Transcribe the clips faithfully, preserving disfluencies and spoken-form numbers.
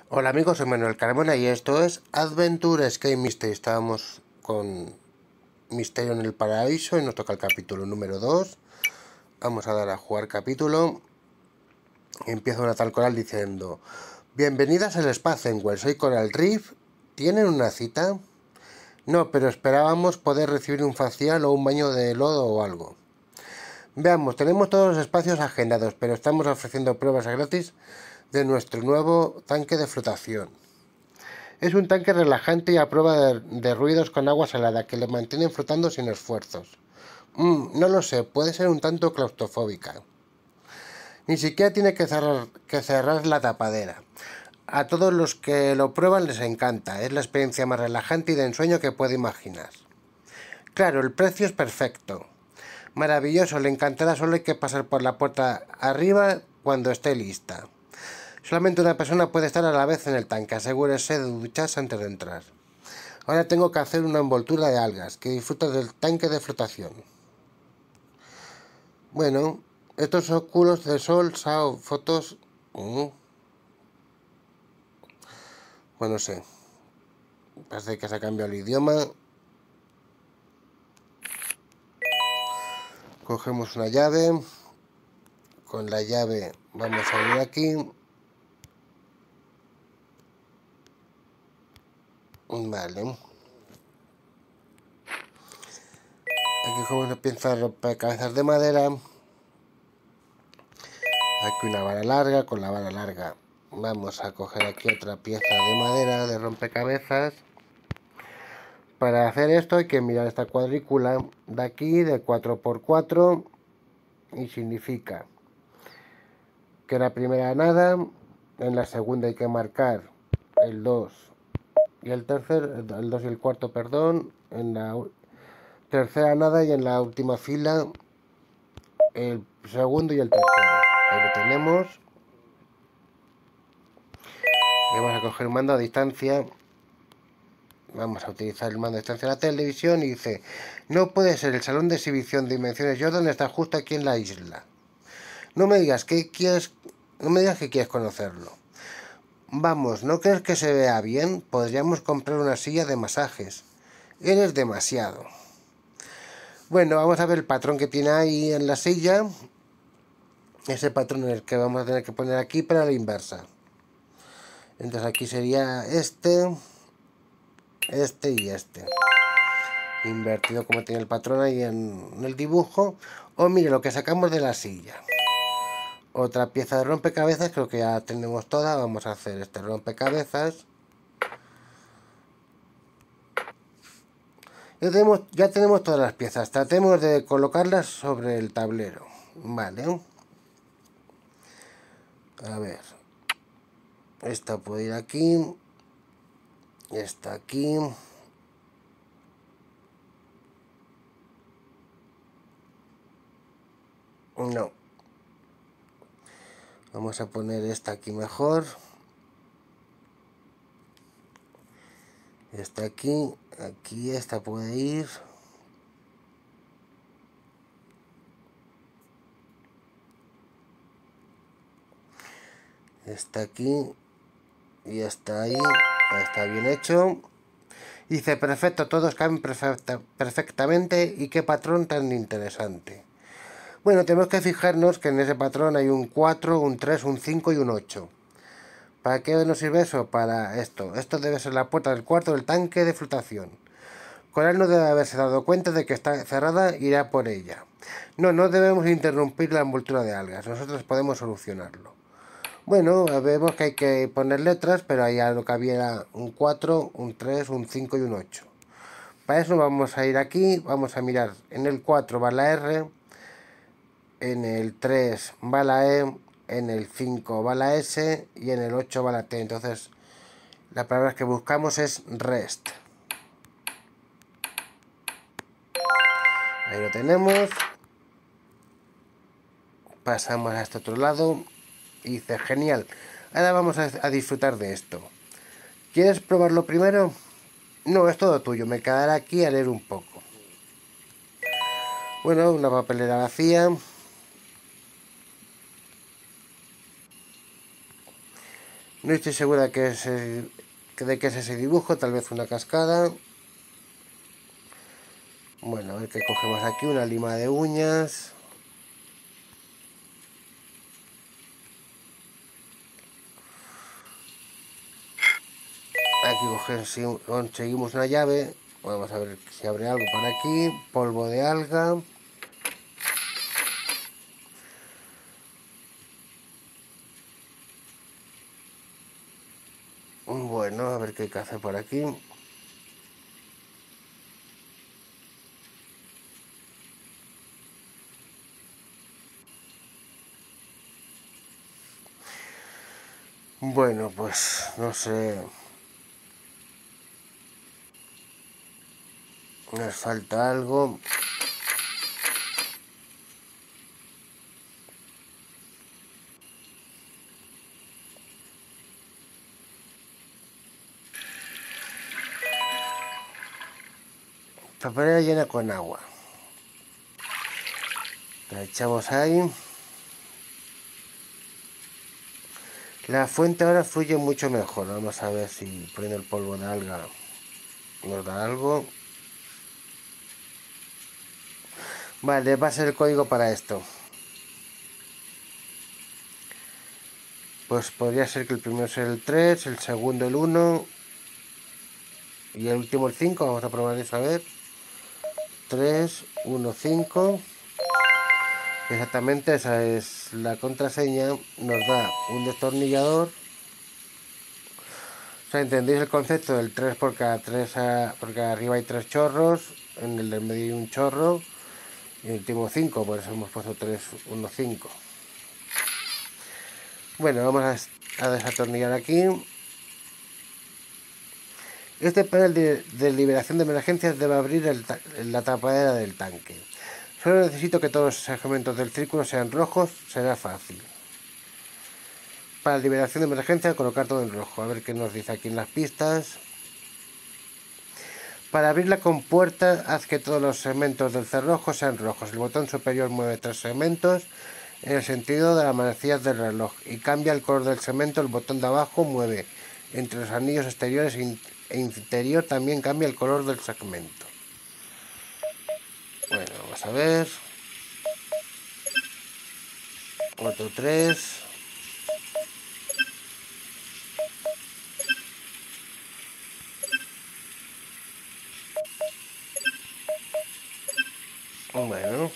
Hola amigos, soy Manuel Carmona y esto es Adventure Escape Mystery. Estábamos con Misterio en el Paraíso y nos toca el capítulo número dos. Vamos a dar a jugar capítulo. Empieza una tal Coral diciendo: bienvenidas al Spacenwell, soy Coral Reef. ¿Tienen una cita? No, pero esperábamos poder recibir un facial o un baño de lodo o algo. Veamos, tenemos todos los espacios agendados, pero estamos ofreciendo pruebas gratis de nuestro nuevo tanque de flotación. Es un tanque relajante y a prueba de, de ruidos con agua salada que le mantienen flotando sin esfuerzos. Mm, no lo sé, puede ser un tanto claustrofóbica. Ni siquiera tiene que cerrar, que cerrar la tapadera. A todos los que lo prueban les encanta, es la experiencia más relajante y de ensueño que puede imaginar. Claro, el precio es perfecto. Maravilloso, le encantará, solo hay que pasar por la puerta arriba cuando esté lista. Solamente una persona puede estar a la vez en el tanque, asegúrese de ducharse antes de entrar. Ahora tengo que hacer una envoltura de algas, que disfruta del tanque de flotación. Bueno, estos óculos de sol, sao, fotos... Uh, bueno, no sé. Parece que se ha cambiado el idioma. Cogemos una llave. Con la llave vamos a abrir aquí. Vale. Aquí cogemos una pieza de rompecabezas de madera. Aquí una vara larga. Con la vara larga vamos a coger aquí otra pieza de madera de rompecabezas. Para hacer esto hay que mirar esta cuadrícula de aquí de cuatro por cuatro y significa que la primera nada, en la segunda hay que marcar el dos y el tercer, el dos y el cuarto, perdón, en la tercera nada y en la última fila el segundo y el tercero. Ahí lo tenemos. Y vamos a coger el mando a distancia. Vamos a utilizar el mando a distancia de la televisión y dice: no puede ser, el salón de exhibición de Dimensiones Jordan está justo aquí en la isla. No me digas que quieres, no me digas que quieres conocerlo. Vamos, ¿no crees que se vea bien? Podríamos comprar una silla de masajes. Eres demasiado. Bueno, vamos a ver el patrón que tiene ahí en la silla. Ese patrón es el que vamos a tener que poner aquí para la inversa. Entonces aquí sería este, este y este. Invertido como tiene el patrón ahí en, en el dibujo. O mire lo que sacamos de la silla. Otra pieza de rompecabezas, creo que ya tenemos toda. Vamos a hacer este rompecabezas. Ya tenemos, ya tenemos todas las piezas. Tratemos de colocarlas sobre el tablero. Vale. A ver. Esta puede ir aquí. Esta aquí. No. Vamos a poner esta aquí mejor. Esta aquí. Aquí esta puede ir. Esta aquí. Y esta ahí. Está bien hecho. Dice: perfecto, todos caben perfecta, perfectamente. Y qué patrón tan interesante. Bueno, tenemos que fijarnos que en ese patrón hay un cuatro, un tres, un cinco y un ocho. ¿Para qué nos sirve eso? Para esto. Esto debe ser la puerta del cuarto del tanque de flotación. Coral no debe haberse dado cuenta de que está cerrada e irá por ella. No, no debemos interrumpir la envoltura de algas. Nosotros podemos solucionarlo. Bueno, vemos que hay que poner letras, pero ahí a lo que había un cuatro, un tres, un cinco y un ocho. Para eso vamos a ir aquí, vamos a mirar. En el cuatro va la R, en el tres va la E, en el cinco va la S y en el ocho va la T. Entonces, la palabra que buscamos es rest. Ahí lo tenemos. Pasamos a este otro lado. Y dice: genial. Ahora vamos a, a disfrutar de esto. ¿Quieres probarlo primero? No, es todo tuyo. Me quedaré aquí a leer un poco. Bueno, una papelera vacía. No estoy segura que es, eh, de qué es ese dibujo, tal vez una cascada. Bueno, a ver qué cogemos aquí, una lima de uñas. Aquí conseguimos una llave. Vamos a ver si abre algo por aquí. Polvo de alga. Bueno, a ver qué hay que hacer por aquí. Bueno, pues no sé. Nos falta algo. Papelera llena con agua. La echamos ahí. La fuente ahora fluye mucho mejor. Vamos a ver si poniendo el polvo de alga nos da algo. Vale, va a ser el código para esto. Pues podría ser que el primero sea el tres, el segundo el uno y el último el cinco. Vamos a probar eso a ver. tres, uno, cinco. Exactamente, esa es la contraseña. Nos da un destornillador. O sea, ¿entendéis el concepto del tres por cada tres? A, porque arriba hay tres chorros, en el del medio hay un chorro, y el último cinco, por eso hemos puesto tres, uno, cinco. Bueno, vamos a, a desatornillar aquí. Este panel de, de liberación de emergencias debe abrir el, la tapadera del tanque. Solo necesito que todos los segmentos del círculo sean rojos, será fácil. Para liberación de emergencia, colocar todo en rojo. A ver qué nos dice aquí en las pistas. Para abrir la compuerta, haz que todos los segmentos del cerrojo sean rojos. El botón superior mueve tres segmentos en el sentido de las manecillas del reloj y cambia el color del segmento. El botón de abajo mueve entre los anillos exteriores e interior, también cambia el color del segmento. Bueno, vamos a ver. Otro tres. Bueno.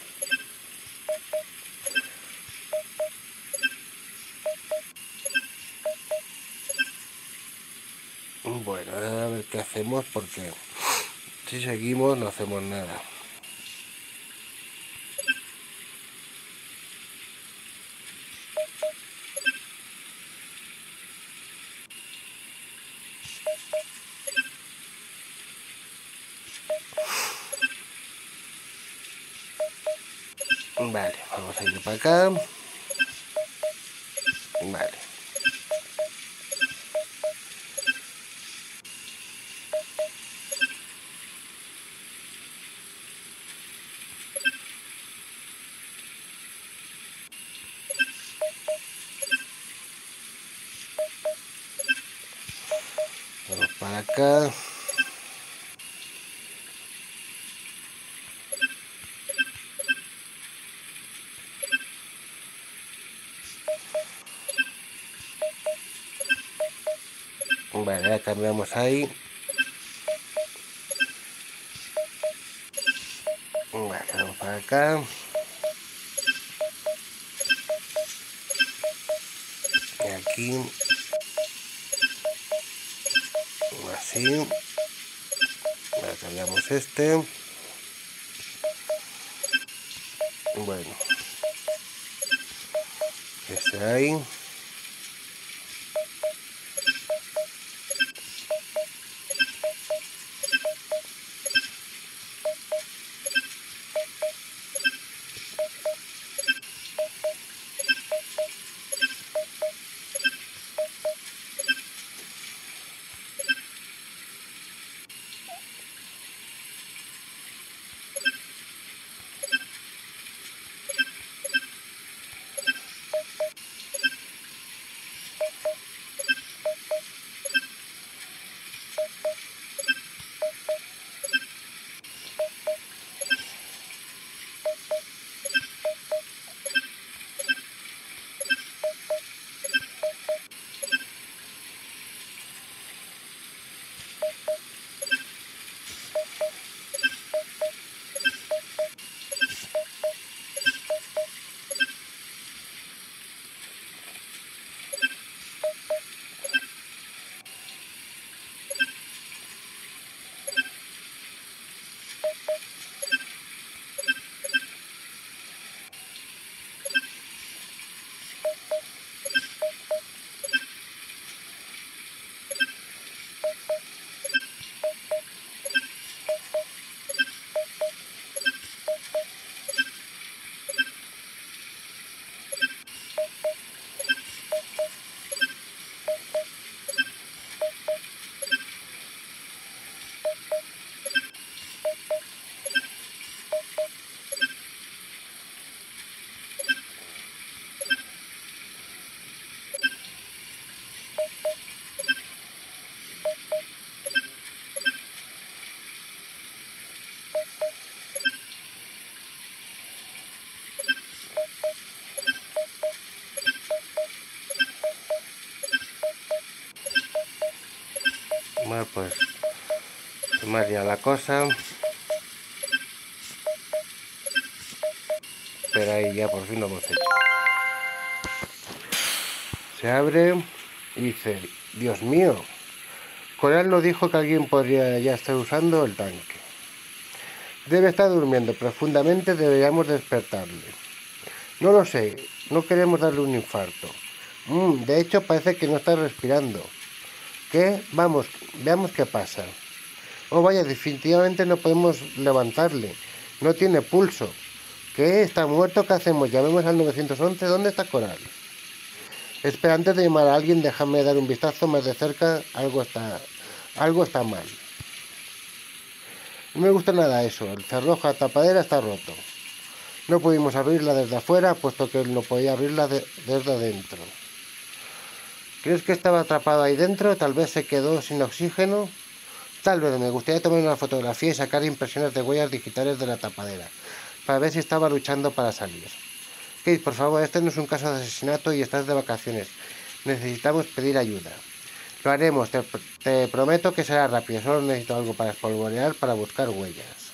Bueno, a ver qué hacemos porque si seguimos no hacemos nada. Vale, vamos a ir para acá. Vale. Vamos para acá. Vale, ya cambiamos ahí. Vale, vamos para acá. Y aquí. Así. Vale, cambiamos este. Bueno. Este ahí. Bueno, pues más ya la cosa. Pero ahí ya por fin lo hemos hecho. Se abre y dice, Dios mío, Coral nos dijo que alguien podría ya estar usando el tanque. Debe estar durmiendo profundamente, deberíamos despertarle. No lo sé, no queremos darle un infarto. Mm, de hecho parece que no está respirando. ¿Qué? Vamos, veamos qué pasa. Oh vaya, definitivamente no podemos levantarle. No tiene pulso. ¿Qué? ¿Está muerto? ¿Qué hacemos? Llamemos al nueve once. ¿Dónde está Coral? Espera, antes de llamar a alguien, déjame dar un vistazo más de cerca. Algo está, algo está mal. No me gusta nada eso. El cerrojo a tapadera está roto. No pudimos abrirla desde afuera, puesto que él no podía abrirla de, desde adentro. ¿Crees que estaba atrapado ahí dentro? Tal vez se quedó sin oxígeno. Tal vez me gustaría tomar una fotografía y sacar impresiones de huellas digitales de la tapadera, para ver si estaba luchando para salir. Kate, por favor, este no es un caso de asesinato y estás de vacaciones. Necesitamos pedir ayuda. Lo haremos, te, te prometo que será rápido. Solo necesito algo para espolvorear para buscar huellas.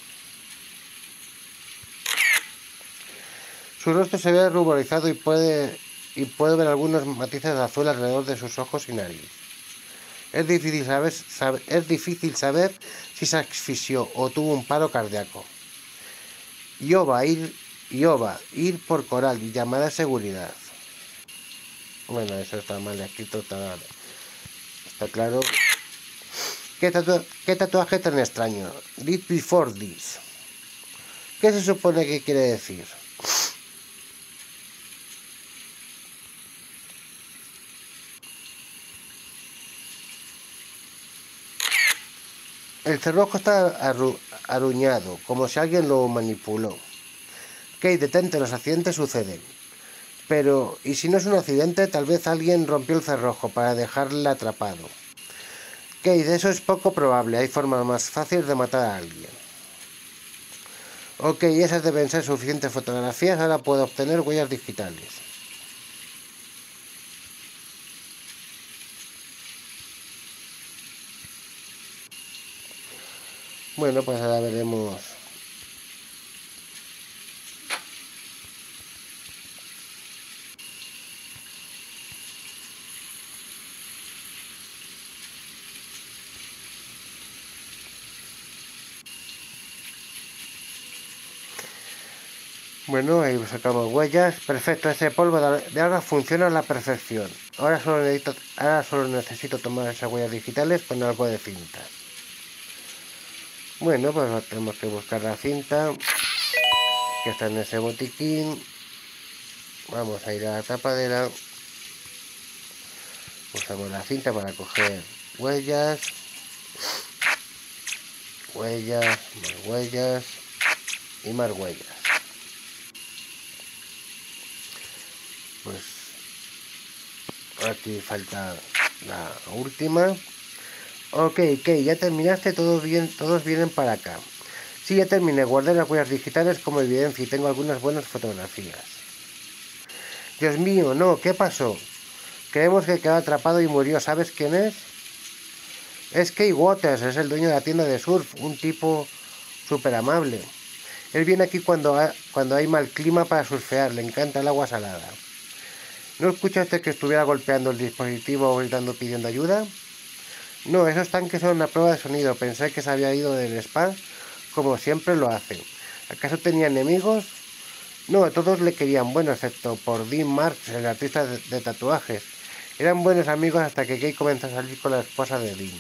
Su rostro se ve ruborizado y puede, y puede ver algunos matices de azul alrededor de sus ojos y nariz. Es difícil saber, saber, es difícil saber si se asfixió o tuvo un paro cardíaco. Yoba, ir, Yoba, ir por Coral y llamar a seguridad. Bueno, eso está mal escrito, está, está claro. ¿Qué, tatu ¿Qué tatuaje tan extraño? Read before this. ¿Qué se supone que quiere decir? El cerrojo está arru aruñado, como si alguien lo manipuló. Kate, detente, los accidentes suceden. Pero, ¿y si no es un accidente? Tal vez alguien rompió el cerrojo para dejarle atrapado. Kate, eso es poco probable. Hay formas más fáciles de matar a alguien. Ok, esas deben ser suficientes fotografías. Ahora puedo obtener huellas digitales. Bueno, pues ahora veremos. Bueno, ahí sacamos huellas. Perfecto, ese polvo de ahora funciona a la perfección. Ahora solo necesito, ahora solo necesito tomar esas huellas digitales con algo de cinta. Bueno, pues tenemos que buscar la cinta que está en ese botiquín. Vamos a ir a la tapadera. Usamos la cinta para coger huellas. Huellas, más huellas y más huellas. Pues aquí falta la última. Ok, ok, ya terminaste, todos, bien, todos vienen para acá. Sí, ya terminé, guardé las huellas digitales como evidencia y tengo algunas buenas fotografías. Dios mío, no, ¿qué pasó? Creemos que quedó atrapado y murió, ¿sabes quién es? Es Kate Waters, es el dueño de la tienda de surf, un tipo súper amable. Él viene aquí cuando, ha, cuando hay mal clima para surfear, le encanta el agua salada. ¿No escuchaste que estuviera golpeando el dispositivo o gritando pidiendo ayuda? No, esos tanques son una prueba de sonido. Pensé que se había ido del spa, como siempre lo hacen. ¿Acaso tenía enemigos? No, todos le querían bueno, excepto por Dean Marks, el artista de, de tatuajes. Eran buenos amigos hasta que Kate comenzó a salir con la esposa de Dean.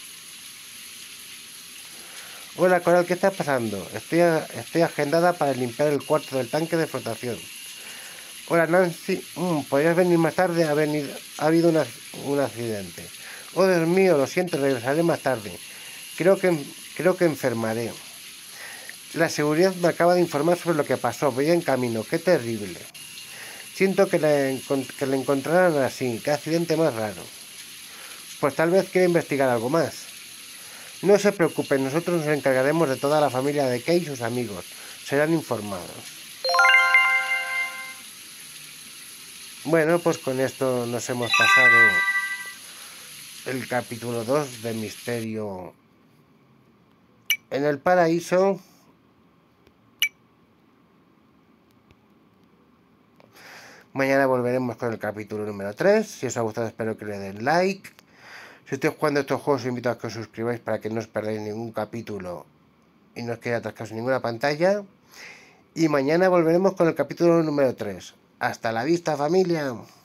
Hola Coral, ¿qué está pasando? Estoy, a, estoy agendada para limpiar el cuarto del tanque de flotación. Hola Nancy, mm, ¿podrías venir más tarde? Ha, venido, ha habido una, un accidente. Oh Dios mío, lo siento, regresaré más tarde. Creo que, creo que enfermaré. La seguridad me acaba de informar sobre lo que pasó. Voy en camino, qué terrible. Siento que le, que le encontraran así, qué accidente más raro. Pues tal vez quiera investigar algo más. No se preocupen, nosotros nos encargaremos de toda la familia de Kate y sus amigos. Serán informados. Bueno, pues con esto nos hemos pasado el capítulo dos de Misterio en el Paraíso. Mañana volveremos con el capítulo número tres. Si os ha gustado, espero que le den like. Si estáis jugando estos juegos, os invito a que os suscribáis para que no os perdáis ningún capítulo y no os quede atascados en ninguna pantalla. Y mañana volveremos con el capítulo número tres. Hasta la vista, familia.